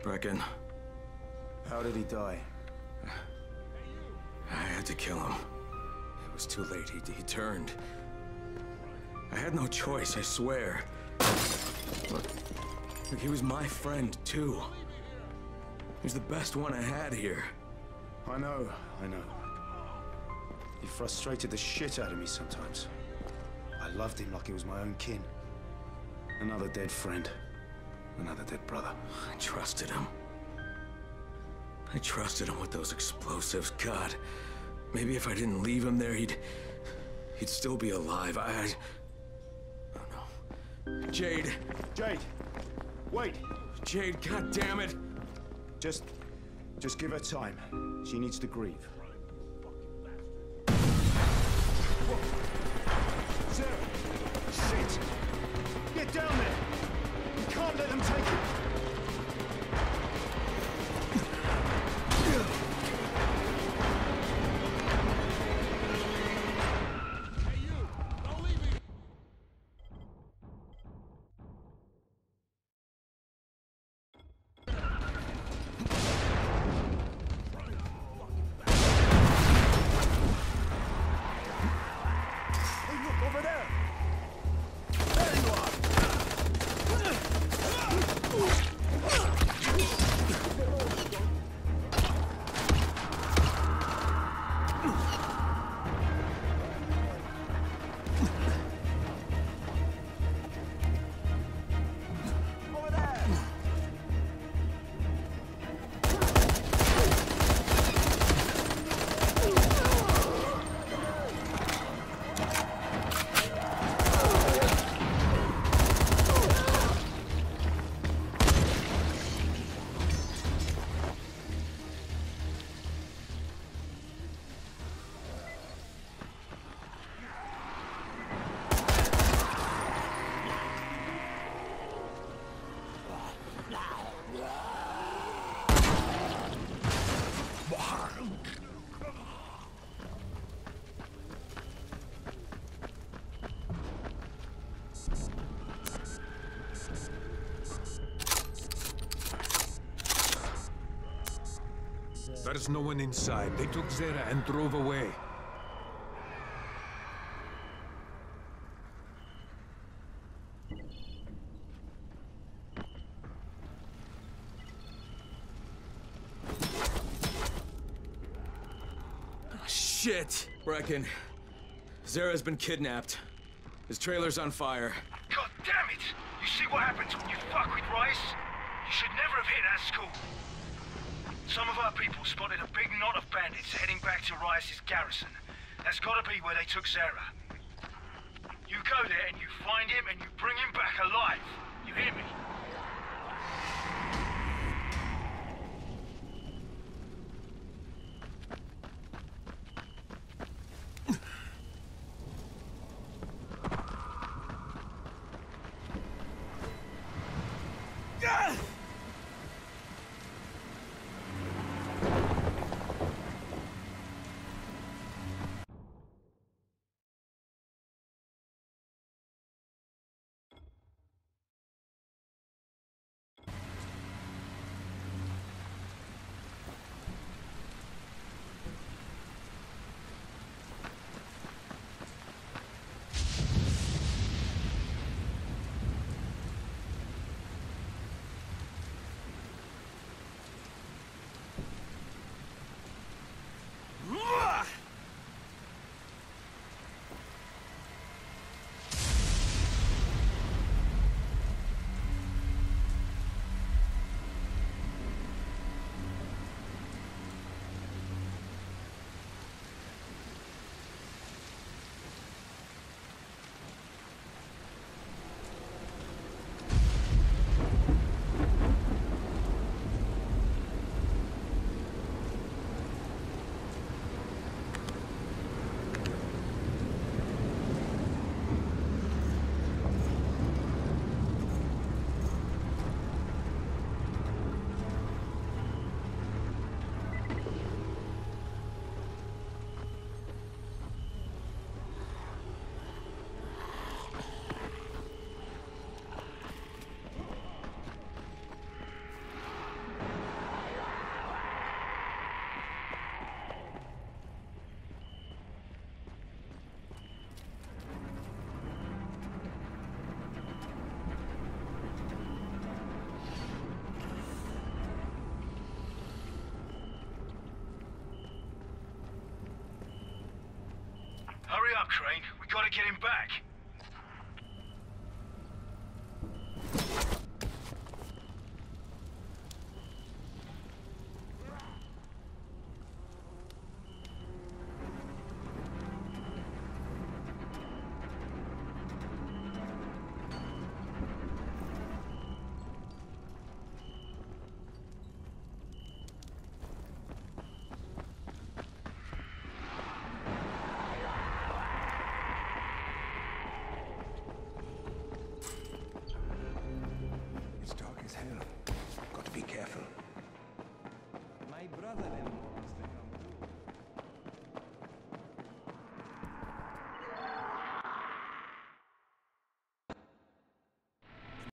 Brecken. How did he die? I had to kill him. It was too late. He turned. I had no choice, I swear. Look, he was my friend, too. He was the best one I had here. I know. He frustrated the shit out of me sometimes. I loved him like he was my own kin. Another dead friend. Another dead brother. I trusted him. I trusted him with those explosives. God, maybe if I didn't leave him there, he'd still be alive. Oh no. Jade! Jade! Wait! Jade, god damn it! Just give her time. She needs to grieve. Sarah! Shit! Get down there! You can't let them take it! There's no one inside. They took Zere and drove away. Shit! Brecken. Zera's been kidnapped. His trailer's on fire. God damn it! You see what happens when you fuck with Rice? You should never have hit that school. Some of our people spotted a big knot of bandits heading back to Rice's garrison. That's gotta be where they took Zere. You go there and you find him and you bring him back alive. You hear me? Crane. We gotta get him back.